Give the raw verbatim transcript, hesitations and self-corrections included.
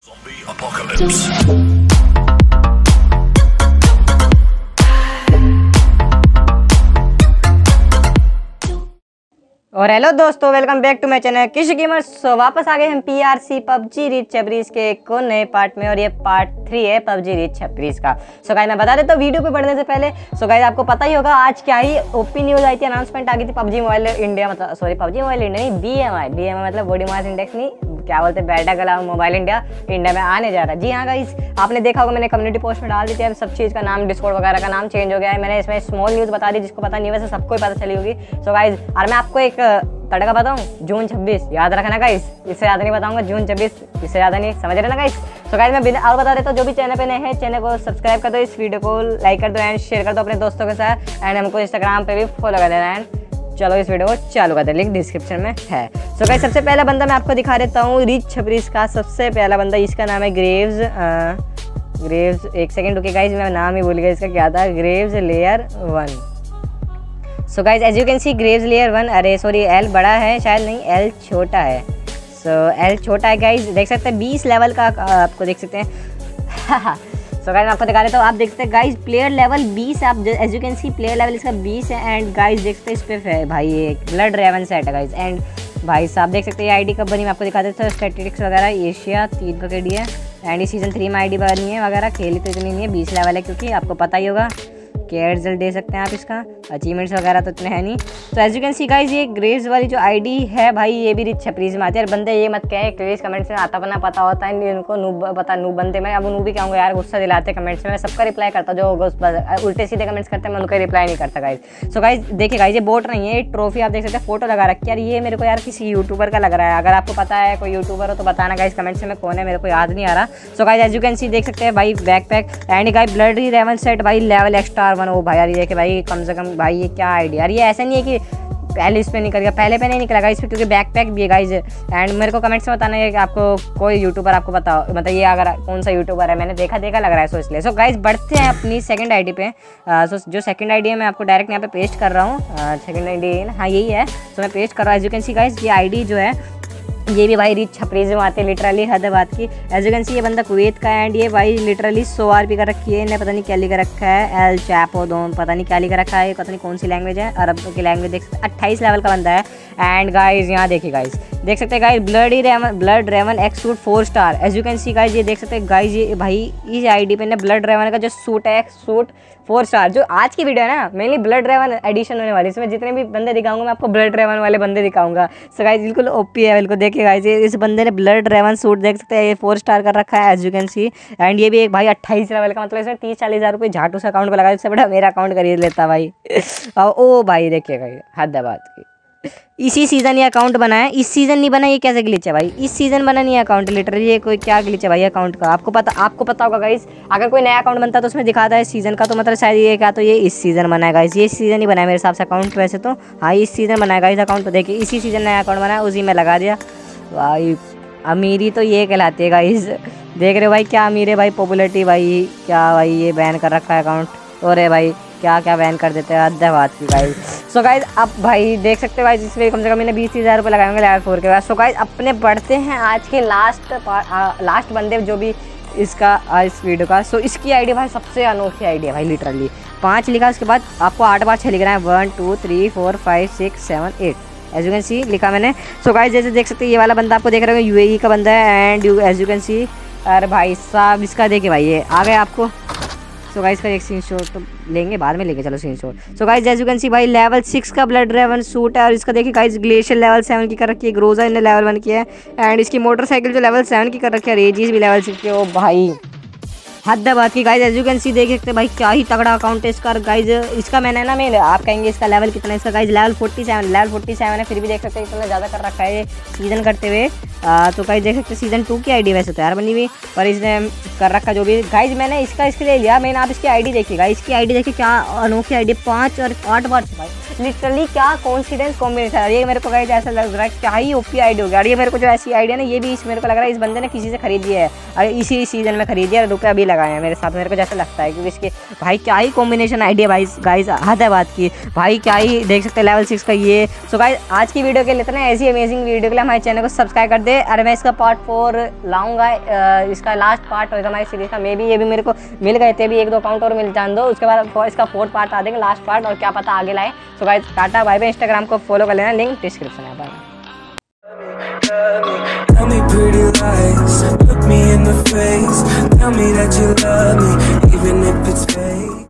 Zombie apocalypse. और hello दोस्तों, welcome back to my channel Kish gamers. So वापस आ गए हम पीआरसी पबजी रीच छब्बीस के एक और नए पार्ट में, और ये पार्ट थ्री है पबजी रीच छब्बीस का। सो गाइस मैं बता देता हूँ वीडियो पे बढ़ने से पहले। सो गाइस आपको पता ही होगा आज क्या ही ओपी न्यूज आई थी, अनाउंसमेंट आ गई थी पबजी मोबाइल इंडिया, मतलब सॉरी पबजी मोबाइल इंडिया नहीं, बीएमआई बीएमआई मतलब बॉडी मास इंडेक्स नहीं, क्या बोलते हैं, बैटा गला मोबाइल इंडिया इंडिया में आने जा रहा है। जी हाँ गाइस, आपने देखा होगा मैंने कम्युनिटी पोस्ट में डाल दी थी, सब चीज़ का नाम डिस्कॉर्ड वगैरह का नाम चेंज हो गया है। मैंने इसमें स्मॉल न्यूज़ बता दी, जिसको पता नहीं वैसे सबको ही पता चली होगी। सो गाइस और मैं आपको एक तड़का बताऊं, जून छब्बीस याद रखना गाइस, इससे ज़्यादा नहीं बताऊंगा, जून छब्बीस इससे ज़्यादा नहीं, समझ रहे ना गाइस। सो गाइस मैं बिना और बता देता हूँ, जो भी चैनल पे नए हैं चैनल को सब्सक्राइब कर दो, इस वीडियो को लाइक कर दो एंड शेयर कर दो अपने दोस्तों के साथ, एंड हमको इंस्टाग्राम पे भी फॉलो कर देना। एंड चलो इस वीडियो को चालू करते हैं, लिंक डिस्क्रिप्शन में है। सो गाइस सबसे पहला बंदा मैं आपको दिखा देता हूँ रीच छब्बीस का सबसे पहला बंदा, इसका नाम है ग्रेव्स ग्रेव्स एक सेकंड रुकिए गाइस, मैं नाम ही भूल गया इसका, क्या था, graves layer one. So guys as you can see graves layer one, अरे सॉरी एल बड़ा है शायद, नहीं एल छोटा है। सो so, एल छोटा है गाइज, देख सकते हैं बीस लेवल का आपको देख सकते हैं। सो गाइज आपको दिखा देता हूँ, आप देख सकते हैं गाइज प्लेयर लेवल बीस है, आप as you can see player level इसका बीस है। एंड गाइज देख सकते हैं इस पे भाई ये ब्लड रेवन सेट है गाइज। एंड भाई साहब देख सकते हैं ये आईडी कब बनी, मैं आपको दिखा देता हूँ, स्टैटिस्टिक्स वगैरह एशिया तीन का केडी है। एंड ये सीजन थ्री में आईडी बनी है वगैरह, खेली तो इतनी नहीं है, बीस लेवल है क्योंकि आपको पता ही होगा। केयर रिजल्ट दे सकते हैं आप, इसका अचीवमेंट्स वगैरह तो इतने हैं नहीं। तो as you can see guys ये ग्रेव्स वाली जो आईडी है भाई, ये भी रीच छब्बीस में आती है। बंदे ये मत कहें प्लीज कमेंट्स में आता बना पता होता है इनको, नूब पता नूब बनते, मैं अब नूब भी कहूँगा यार, गुस्सा दिलाते कमेंट्स में। मैं सबका रिप्लाई करता हूँ, जो उल्टे सीधे कमेंट्स करते हैं मैं उनका रिप्लाई नहीं करता गाइज। सो गाइज देखिए गाइज ये बोट नहीं है, ट्रॉफी आप देख सकते हैं, फोटो लगा रखी है यार, ये मेरे को यार किसी यूट्यूबर का लग रहा है। अगर आपको पता है कोई यूट्यूबर हो तो बताना गाइज कमेंट्स में कौन है, मेरे को याद नहीं आ रहा। So guys as you can see देख सकते हैं भाई backpack and guys blood raven set भाई लेवल एक्स्ट्रा वन। ओ भाई यार ये भाई कम से कम भाई ये क्या आइडिया यार, ये ऐसा नहीं है कि पहले इस पे निकल गया, पहले पे नहीं निकला गाइस पे, क्योंकि बैकपैक भी है गाइस। एंड मेरे को कमेंट्स में बताना है कि आपको कोई यूट्यूबर आपको बताओ, मतलब ये अगर कौन सा यूट्यूबर है, मैंने देखा देखा लग रहा है सो इसलिए। सो गाइस बढ़ते हैं अपनी सेकंड आईडी पे। सो जो सेकंड आईडी है मैं आपको डायरेक्ट यहाँ पे पेस्ट कर रहा हूँ, सेकंड आईडी हाँ यही है। सो मैं पेस्ट कर रहा हूँ, as you can see guys ये आईडी जो है ये भी भाई रीच छब्बीस में आते हैं, लिटरली हद बात की। एज यू कैन सी ये बंदा कुवैत का है, एंड ये भाई लिटरली सौ आर पी का रखी है, इन्हें पता नहीं क्या लिखा रखा है, एल चैपो दो पता नहीं क्या लिखा रखा है, पता नहीं कौन सी लैंग्वेज है, अरब की लैंग्वेज। देख सकते अट्ठाईस लेवल का बंदा है। एंड गाइज यहाँ देखिए गाइज देख सकते हैं guys bloody raven blood raven X suit four star. As you can see guys ये देख सकते हैं गाइज ये भाई इस आईडी पे ना ब्लड रेवन का जो सूट है सूट फोर स्टार। जो आज की वीडियो है ना मेनली ब्लड रेवन एडिशन होने वाली, इसमें जितने भी बंदे दिखाऊंगा मैं आपको ब्लड रेवन वाले बंदे दिखाऊंगा। सो गाइज बिल्कुल ओपी है, बिल्कुल देखिए गाइज इस बंदे ने ब्लड रेवन सूट देख सकते हैं, ये फोर स्टार कर रखा है as you can see. And ये भी एक भाई अट्ठाईस लेवल का, मतलब इसमें तीस चालीस हज़ार रुपये झाटू से अकाउंट को लगा, इससे बड़ा मेरा अकाउंट खरीद लेता भाई। ओ भाई देखिए भाई हद बात की, इसी सीजन ये अकाउंट बना है, इस सीजन नहीं बना, ये कैसे ग्लिच है भाई, इस सीजन बना नहीं है अकाउंट, लिटरली ये कोई क्या ग्लिच है भाई अकाउंट का। आपको पता आपको पता होगा गाइस, अगर कोई नया अकाउंट बनता है तो उसमें दिखाता है सीजन का, तो मतलब शायद ये क्या तो ये इस सीजन बना है गाइस, ये सीजन ही बना है मेरे हिसाब से अकाउंट वैसे तो, हाँ इस सीजन बना है गाइस अकाउंट। तो देखिए इसी सीजन नया अकाउंट बना है, उसी में लगा दिया भाई। अमीरी तो ये कहलाती है गाइस, देख रहे हो भाई क्या अमीर है भाई, पॉपुलरिटी भाई क्या भाई, ये बैन कर रखा है अकाउंट, और भाई क्या क्या बैन कर देते हैं अद्धा बात की गाइस। सो गाइज अब भाई देख सकते हो गाइज इसमें कम से कम मैंने बीस तीस हज़ार रुपये लगाए होंगे लेवल फोर के बाद। सो गाइज अपने बढ़ते हैं आज के लास्ट लास्ट बंदे जो भी इसका इस वीडियो का। सो इसकी आईडी भाई सबसे अनोखी आईडी है भाई, लिटरली पाँच लिखा उसके बाद आपको आठ बार छः लिखना है, one two three four five six seven eight as you can see लिखा मैंने। सो गाइज जैसे देख सकते हैं ये वाला बंदा आपको देख रहे हो यूएई का बंदा है, and you as you can see अरे भाई साहब इसका देखिए भाई ये आ गया आपको। सो गाइस का एक स्क्रीन शॉट तो लेंगे बाद में लेंगे, चलो screen shot. So guys as you can see भाई लेवल सिक्स का ब्लड रेवन सूट है, और इसका देखिए गाइस ग्लेशियर लेवल सेवन की कर रखी है, ग्रोजा इन्हें लेवल वन की है, एंड इसकी मोटरसाइकिल जो लेवल सेवन की कर रखी है, रेजीज भी लेवल सिक्स की। ओ भाई हद बात की guys as you can see देख सकते हैं भाई क्या ही तगड़ा अकाउंट है इसका गाइज। इसका मैंने ना मैं आप कहेंगे इसका लेवल कितना है, इसका guys level forty seven level forty seven है, फिर भी देख सकते हैं इतना ज़्यादा कर रखा है ये सीजन करते हुए। आ, तो गाइज देख सकते हैं सीजन टू की आईडी वैसे तो यार बनी हुई, पर इसने कर रखा जो भी गाइज मैंने इसका इसके लिए लिया। मैंने आप इसकी आईडी देखिएगा, इसकी आईडी देखिए क्या अनोखी आईडी, पाँच और आठ बार भाई लिटरली क्या कॉन्फिडेंस कॉम्बिनेशन है ये, मेरे को गाइज ऐसा लग रहा है क्या ही ओपी आईडी हो गया। ये मेरे को जो ऐसी आईडी है ना ये भी इस मेरे को लग रहा है इस बंदे ने किसी से खरीदी है, और इसी सीजन में खरीदी है, रुपये अभी लगाए हैं मेरे साथ, मेरे को जैसा लगता है, क्योंकि इसके भाई क्या ही कॉम्बिनेशन आइडिया भाई गाइस हद है बात की भाई, क्या ही देख सकते हैं लेवल सिक्स का ये। सो गाइस आज की वीडियो के लिए इतना, ऐसी अमेजिंग वीडियो के लिए हमारे चैनल को सब्सक्राइब कर दे। ये अरे मैं इसका पार्ट फोर लाऊंगा, इसका लास्ट पार्ट होगा हमारी सीरीज का। मे बी ये भी मेरे को मिल गए थे भी, एक दो अकाउंट और मिल जान दो, उसके बाद इसका फोर्थ पार्ट आ देंगे, लास्ट पार्ट, और क्या पता आगे लाए। So guys tata bye bye. Instagram को फॉलो कर लेना, लिंक डिस्क्रिप्शन है। Bye. Tell me pretty lies, look me in the face, tell me that you love me, even if it's fake.